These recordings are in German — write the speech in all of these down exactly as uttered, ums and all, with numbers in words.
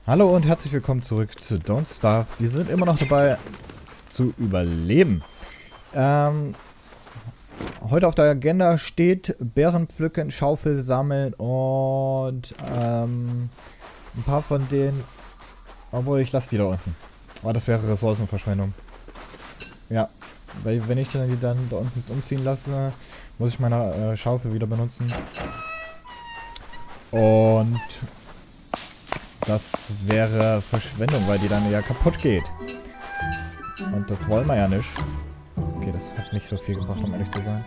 Hallo und herzlich willkommen zurück zu Don't Starve. Wir sind immer noch dabei zu überleben. Ähm, heute auf der Agenda steht Beeren pflücken, Schaufel sammeln und ähm, ein paar von denen... Obwohl, ich lasse die da unten. Aber das wäre Ressourcenverschwendung. Ja, weil wenn ich dann die dann da unten umziehen lasse, muss ich meine äh, Schaufel wieder benutzen. Und... das wäre Verschwendung, weil die dann ja kaputt geht. Und das wollen wir ja nicht. Okay, das hat nicht so viel gebracht, um ehrlich zu sein.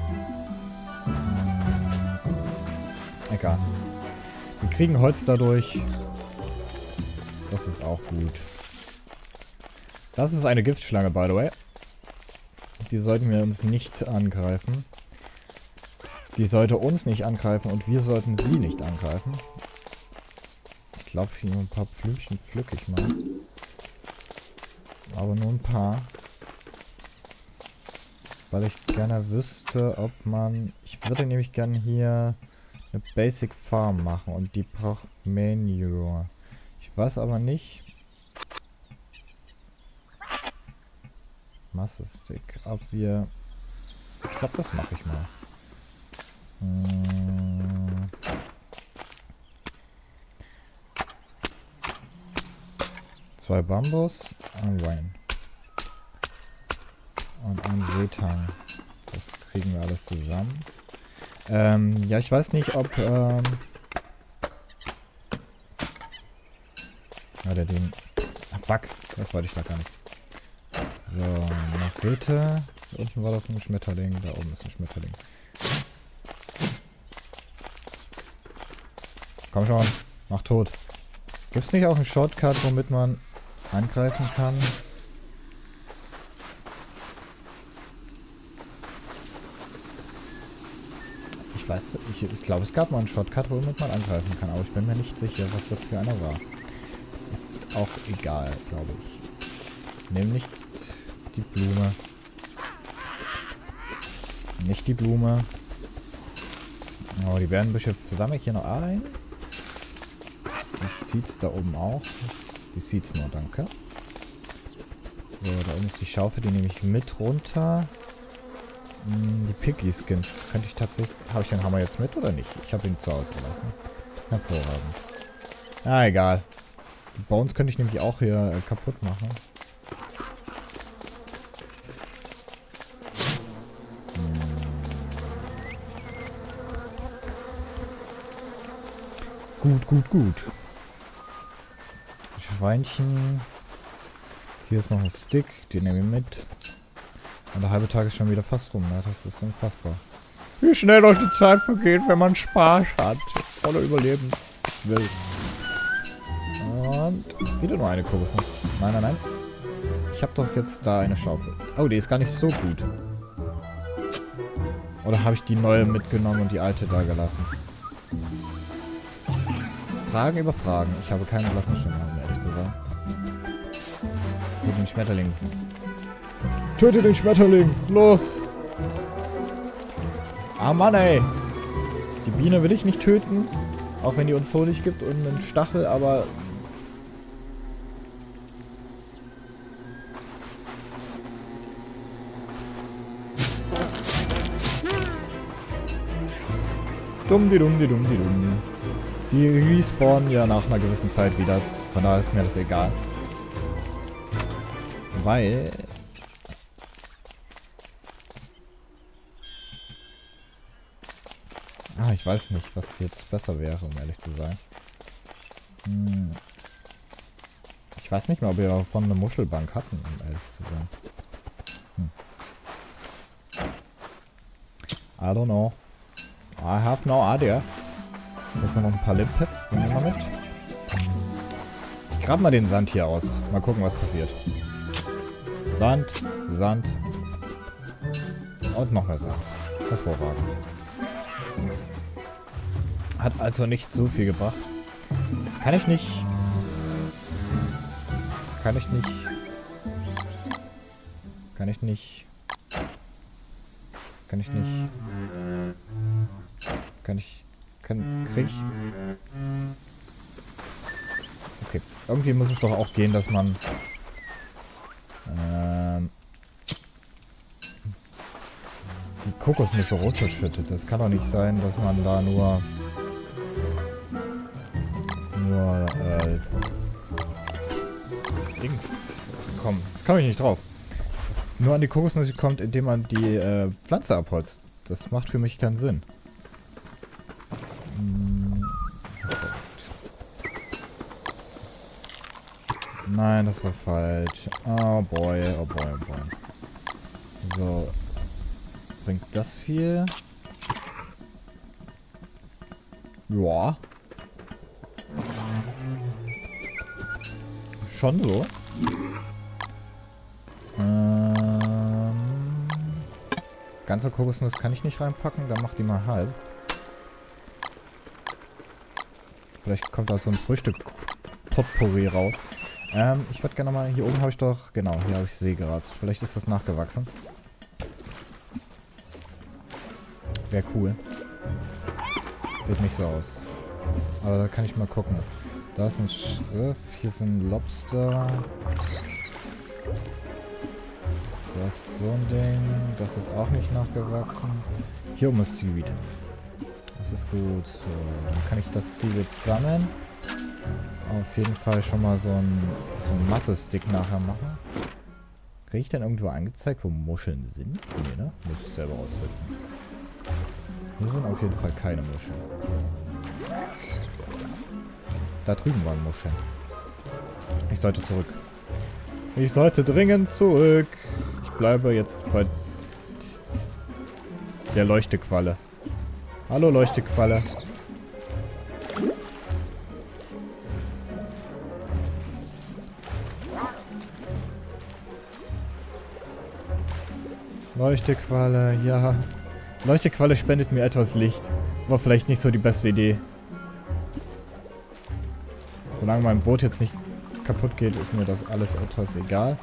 Hm, egal. Wir kriegen Holz dadurch. Das ist auch gut. Das ist eine Giftschlange, by the way. Die sollten wir uns nicht angreifen. Die sollte uns nicht angreifen und wir sollten sie nicht angreifen. Ich glaube, hier ein paar Pflümchen pflücke ich mal. Aber nur ein paar. Weil ich gerne wüsste, ob man... Ich würde nämlich gerne hier eine Basic Farm machen und die braucht Manure. Ich weiß aber nicht... Masse-Stick. Ob wir... Ich glaube, das mache ich mal. Hm... Zwei Bambus, ein Wein. Und ein Seetang. Das kriegen wir alles zusammen. Ähm, ja, ich weiß nicht, ob, ähm... Ja, der Ding... Ach, fuck. Das wollte ich da gar nicht. So, Machete. Da unten war doch ein Schmetterling. Da oben ist ein Schmetterling. Komm schon. Mach tot. Gibt's nicht auch einen Shortcut, womit man angreifen kann? Ich weiß, ich, ich glaube, es gab mal einen Shortcut, womit man angreifen kann, aber ich bin mir nicht sicher, was das für einer war. Ist auch egal, glaube ich. Nehm nicht die Blume. Nicht die Blume. Oh, die Bärenbüsche sammle ich hier noch ein. Die Seeds da oben auch. Die Seeds nur, danke. So, da oben ist die Schaufel, die nehme ich mit runter. Hm, die Piggy Skins könnte ich tatsächlich... Habe ich den Hammer jetzt mit oder nicht? Ich habe ihn zu Hause gelassen. Hervorragend. Ah, egal. Die Bones könnte ich nämlich auch hier äh, kaputt machen. Hm. Gut, gut, gut. Schweinchen. Hier ist noch ein Stick, den nehme ich mit. Und der halbe Tag ist schon wieder fast rum, ne? Das ist unfassbar. Wie schnell doch die Zeit vergeht, wenn man Spaß hat. Oder überleben will. Und wieder nur eine Kokosnuss. Nein, nein, nein. Ich habe doch jetzt da eine Schaufel. Oh, die ist gar nicht so gut. Oder habe ich die neue mitgenommen und die alte da gelassen? Fragen über Fragen. Ich habe keine blassen Schimmer, um ehrlich zu sein. Töte den Schmetterling. Töte den Schmetterling! Los! Ah Mann, ey! Die Biene will ich nicht töten. Auch wenn die uns Honig gibt und einen Stachel, aber... Dumm, die dumm, die dumm, die dumm. Die respawnen ja nach einer gewissen Zeit wieder. Von daher ist mir das egal. Weil... Ah, ich weiß nicht, was jetzt besser wäre, um ehrlich zu sein. Hm. Ich weiß nicht mehr, ob wir davon eine Muschelbank hatten, um ehrlich zu sein. Hm. I don't know. I have no idea. Hier sind noch ein paar Limpets, nehmen wir mal mit. Ich grab mal den Sand hier aus. Mal gucken, was passiert. Sand, Sand. Und noch mehr Sand. Hervorragend. Hat also nicht so viel gebracht. Kann ich nicht... Kann ich nicht... Kann ich nicht... Kann ich nicht... Kann ich... Kann... Krieg ich... Okay. Irgendwie muss es doch auch gehen, dass man... Ähm, die Kokosnüsse runterschüttet. Das kann doch nicht sein, dass man da nur... Nur, äh... Dings... Komm, das komme ich nicht drauf. Nur an die Kokosnüsse kommt, indem man die äh, Pflanze abholzt. Das macht für mich keinen Sinn. Hm. Nein, das war falsch. Oh boy, oh boy, oh boy. So. Bringt das viel? Ja. Schon so. Ähm. Ganze Kokosnuss kann ich nicht reinpacken, dann mach die mal halb. Vielleicht kommt da so ein Frühstück-Potpourri raus. Ähm, ich würde gerne mal... Hier oben habe ich doch... Genau, hier habe ich Seegras. Vielleicht ist das nachgewachsen. Wäre cool. Sieht nicht so aus. Aber da kann ich mal gucken. Da ist ein Schiff. Hier sind Lobster. Das ist so ein Ding. Das ist auch nicht nachgewachsen. Hier oben ist Seaweed. Das ist gut. So, dann kann ich das Seaweed sammeln. Auf jeden Fall schon mal so ein, so ein Masse-Stick nachher machen. Kriege ich denn irgendwo angezeigt, wo Muscheln sind? Nee, ne? Muss ich selber ausfinden. Hier sind auf jeden Fall keine Muscheln. Da drüben waren Muscheln. Ich sollte zurück. Ich sollte dringend zurück. Ich bleibe jetzt bei der Leuchtequalle. Hallo Leuchtequalle. Leuchtequalle, ja. Leuchtequalle spendet mir etwas Licht. War vielleicht nicht so die beste Idee. Solange mein Boot jetzt nicht kaputt geht, ist mir das alles etwas egal.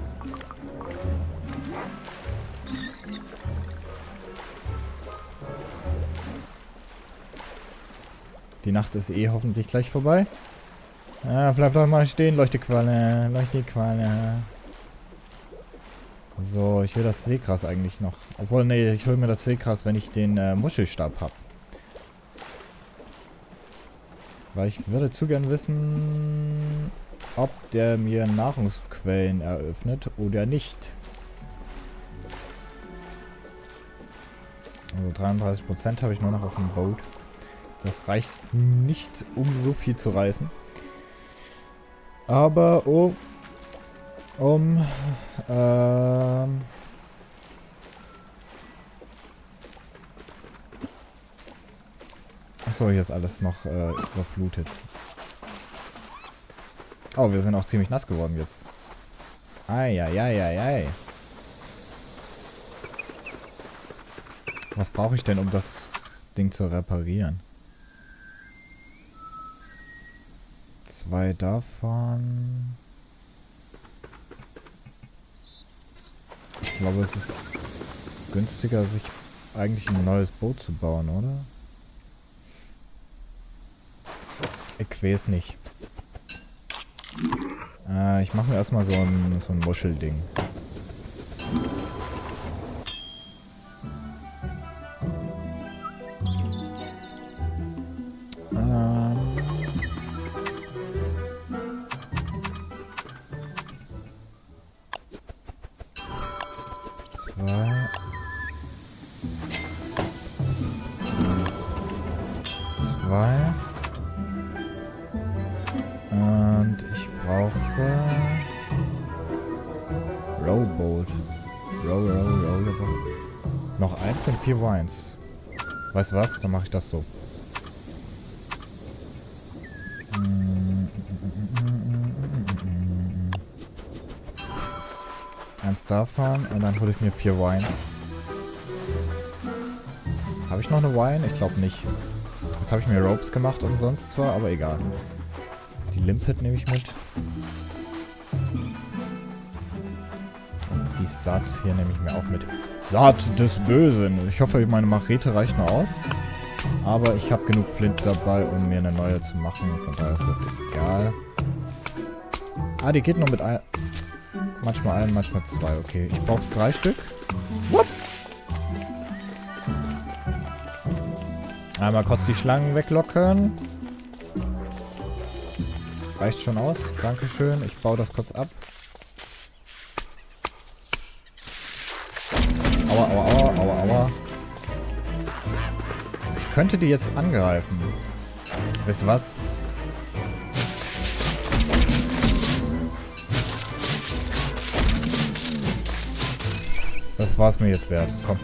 Die Nacht ist eh hoffentlich gleich vorbei. Ah, bleib doch mal stehen, Leuchtequalle. Leuchtequalle. So, ich will das Seegras eigentlich noch. Obwohl, nee, ich hole mir das Seegras, wenn ich den äh, Muschelstab habe. Weil ich würde zu gern wissen, ob der mir Nahrungsquellen eröffnet oder nicht. Also dreiunddreißig Prozent habe ich nur noch auf dem Boot. Das reicht nicht, um so viel zu reißen. Aber oh, um ähm, achso, hier ist alles noch äh, überflutet. Oh, wir sind auch ziemlich nass geworden jetzt. Eieieiei. Was brauche ich denn, um das Ding zu reparieren? Zwei davon. Ich glaube, es ist günstiger, sich eigentlich ein neues Boot zu bauen, oder? Ich weiß nicht. Äh, ich mache mir erstmal so ein, so ein Muschelding. Und ich brauche Rowboat. Row, row, row, row. Noch eins und vier Wines. Weißt du was? Dann mache ich das so. Eins davon und dann hole ich mir vier Wines. Habe ich noch eine Wine? Ich glaube nicht. Jetzt habe ich mir Ropes gemacht und sonst zwar, aber egal. Die Limpet nehme ich mit. Und die Saat hier nehme ich mir auch mit. Saat des Bösen. Ich hoffe, meine Machete reicht noch aus. Aber ich habe genug Flint dabei, um mir eine neue zu machen. Von daher ist das egal. Ah, die geht nur mit ein... Manchmal ein, manchmal zwei. Okay, ich brauche drei Stück. What? Einmal kurz die Schlangen weglocken. Reicht schon aus. Dankeschön. Ich baue das kurz ab. Aua, aua, aua, aua, aua. Ich könnte die jetzt angreifen. Wisst ihr was? Das war's mir jetzt wert. Komm.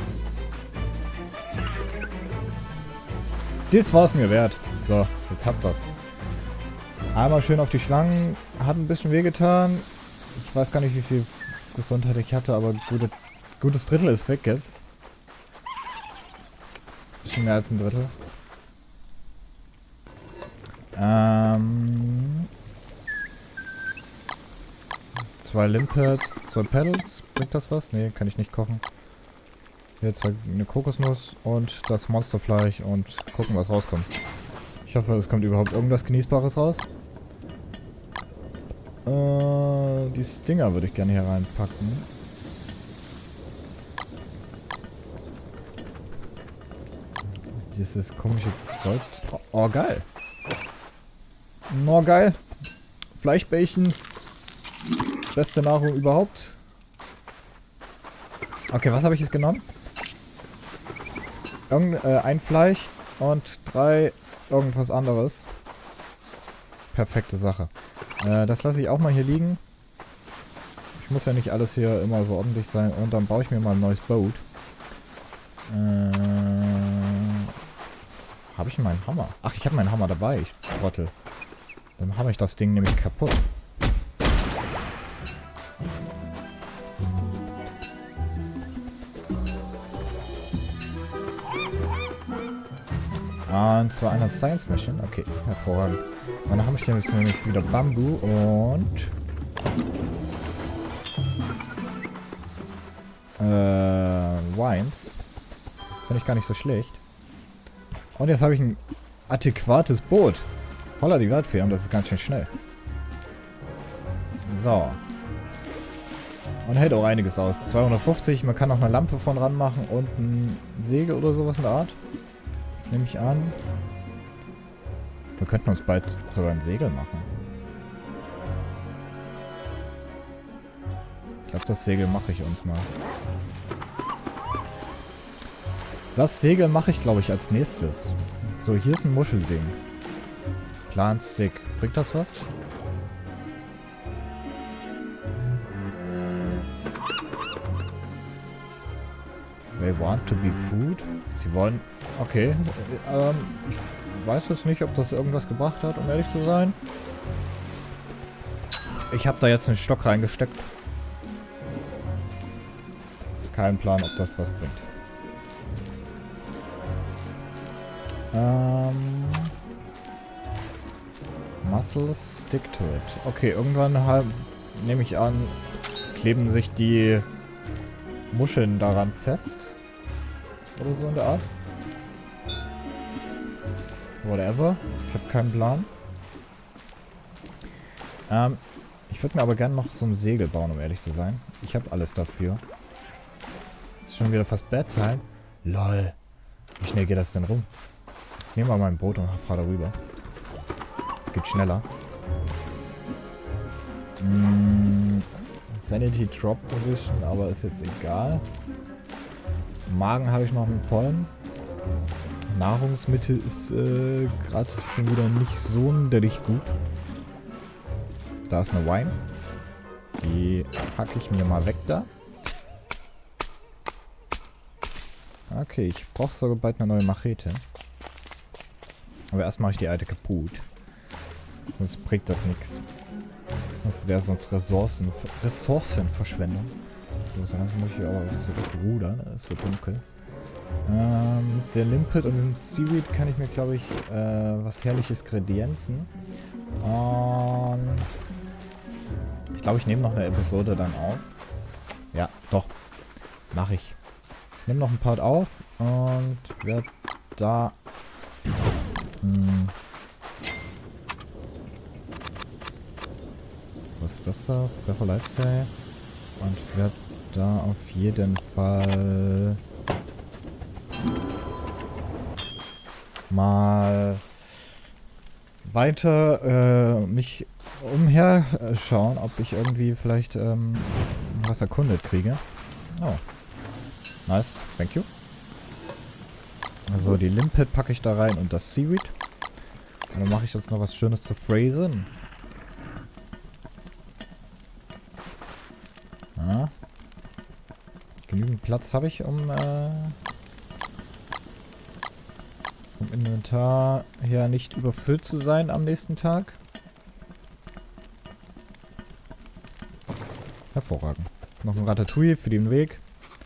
Das war's mir wert. So, jetzt habt das. Einmal schön auf die Schlangen. Hat ein bisschen wehgetan. Ich weiß gar nicht, wie viel Gesundheit ich hatte, aber gute, gutes Drittel ist weg jetzt. Bisschen mehr als ein Drittel. Ähm... Zwei Limpets, zwei Pedals. Bringt das was? Nee, kann ich nicht kochen. Hier zwei, eine Kokosnuss und das Monsterfleisch und gucken, was rauskommt. Ich hoffe, es kommt überhaupt irgendwas Genießbares raus. Äh, die Stinger würde ich gerne hier reinpacken. Dieses komische Gold. Oh, oh, geil. Oh, geil. Fleischbällchen. Beste Nahrung überhaupt. Okay, was habe ich jetzt genommen? Irgend, äh, ein Fleisch und drei irgendwas anderes. Perfekte Sache. Äh, das lasse ich auch mal hier liegen. Ich muss ja nicht alles hier immer so ordentlich sein. Und dann baue ich mir mal ein neues Boot. Äh, habe ich meinen Hammer? Ach, ich habe meinen Hammer dabei. Ich Trottel. Dann habe ich das Ding nämlich kaputt. Und zwar eine Science Mission. Okay, hervorragend. Und dann habe ich nämlich wieder Bambu und... Äh, Wines. Finde ich gar nicht so schlecht. Und jetzt habe ich ein adäquates Boot. Holla die Waldfee, und das ist ganz schön schnell. So. Und hält auch einiges aus. zweihundertfünfzig, man kann noch eine Lampe von ran machen und ein Segel oder sowas in der Art. Nehme ich an. Wir könnten uns bald sogar ein Segel machen. Ich glaube, das Segel mache ich uns mal. Das Segel mache ich, glaube ich, als nächstes. So, hier ist ein Muschelding. Plan Stick. Bringt das was? They want to be food? Sie wollen... Okay. Ähm, ich weiß jetzt nicht, ob das irgendwas gebracht hat, um ehrlich zu sein. Ich habe da jetzt einen Stock reingesteckt. Kein Plan, ob das was bringt. Ähm... Muscle stick to it. Okay, irgendwann halt, nehme ich an, kleben sich die Muscheln daran fest. Oder so in der Art. Whatever. Ich habe keinen Plan. Ähm, ich würde mir aber gerne noch so ein Segel bauen, um ehrlich zu sein. Ich habe alles dafür. Ist schon wieder fast Bedtime. Lol. Wie schnell geht das denn rum? Ich nehme mal mein Boot und fahre darüber. Geht schneller. Mm, Sanity Drop Position, aber ist jetzt egal. Magen habe ich noch einen vollen. Nahrungsmittel ist äh, gerade schon wieder nicht so sonderlich gut. Da ist eine Wine. Die packe ich mir mal weg da. Okay, ich brauche sogar bald eine neue Machete. Aber erst mache ich die alte kaputt. Sonst bringt das nichts. Das wäre sonst Ressourcen, Ressourcenverschwendung. So, so langsam muss ich aber zurückrudern. Es wird dunkel. Ähm, der Limpet und dem Seaweed kann ich mir, glaube ich, äh, was Herrliches kredenzen. Und ich glaube, ich nehme noch eine Episode dann auf. Ja, doch. Mache ich. Ich nehme noch ein Part auf und werde da... Hm, was ist das da? Pfefferleitzei. Und werde da auf jeden Fall mal weiter äh, mich umher schauen, ob ich irgendwie vielleicht ähm, was erkundet kriege. Oh. Nice, thank you. Also die Limpet packe ich da rein und das Seaweed. Und dann mache ich jetzt noch was Schönes zu phrasen. Ja. Genügend Platz habe ich, um äh, vom Inventar her nicht überfüllt zu sein am nächsten Tag. Hervorragend. Noch ein Ratatouille für den Weg.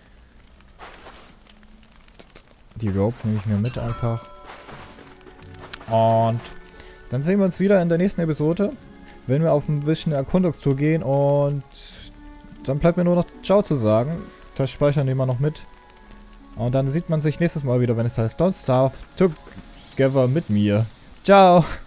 Die Rope nehme ich mir mit einfach. Und dann sehen wir uns wieder in der nächsten Episode, wenn wir auf ein bisschen Erkundungstour gehen. Und dann bleibt mir nur noch Ciao zu sagen. Das speichern wir mal noch mit. Und dann sieht man sich nächstes Mal wieder, wenn es heißt Don't Starve Together mit mir. Ciao!